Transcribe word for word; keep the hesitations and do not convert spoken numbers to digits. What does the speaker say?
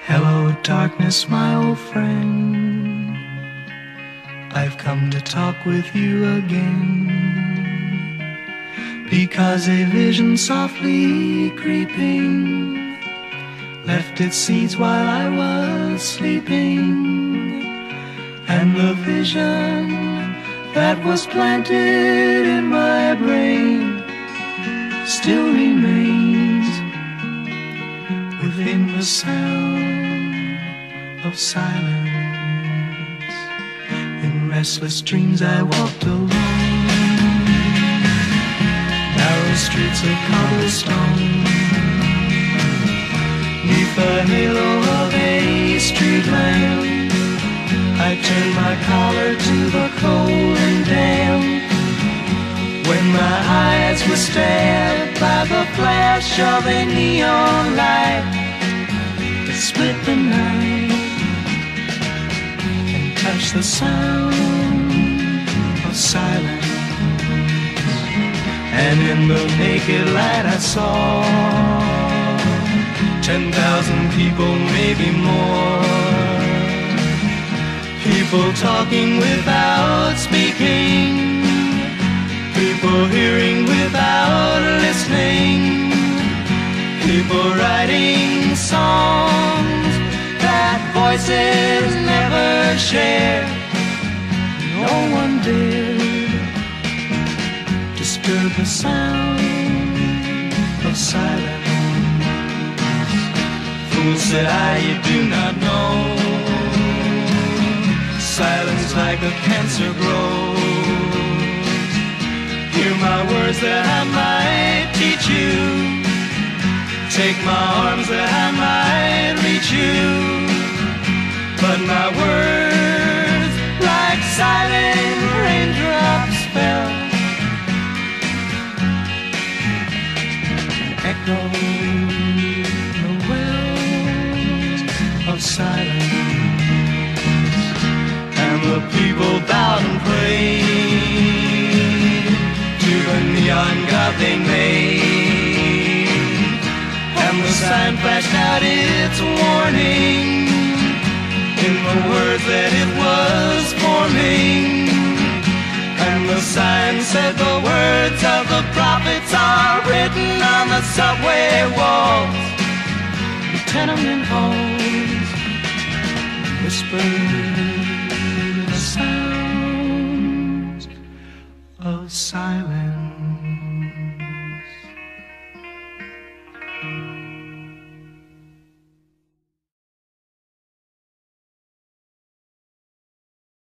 Hello, darkness, my old friend. I've come to talk with you again, because a vision softly creeping left its seeds while I was sleeping, and the vision that was planted in my brain still remains within the sound of silence. In restless dreams I walked alone, narrow streets of cobblestone, neath the halo of a street lamp. I turned my collar to the cold and damp, when my eyes were stabbed by the flash of a neon light that split the night and touched the sound of silence. And in the naked light I saw ten thousand people, maybe more, people talking without speaking, people hearing without listening, people writing songs that voices never share. No one dared disturb the sound of silence. Fool, said I, you do not know, silence like a cancer grows. Hear my words that I might teach you, take my arms that I might reach you, but my words like silent raindrops fell and echoed the wells of silence. And the people bowed and prayed to the neon god they made, and the sign flashed out its warning in the words that it was forming. And the sign said the words of the prophets are written on the subway walls, the tenement halls, whispered the sounds of silence.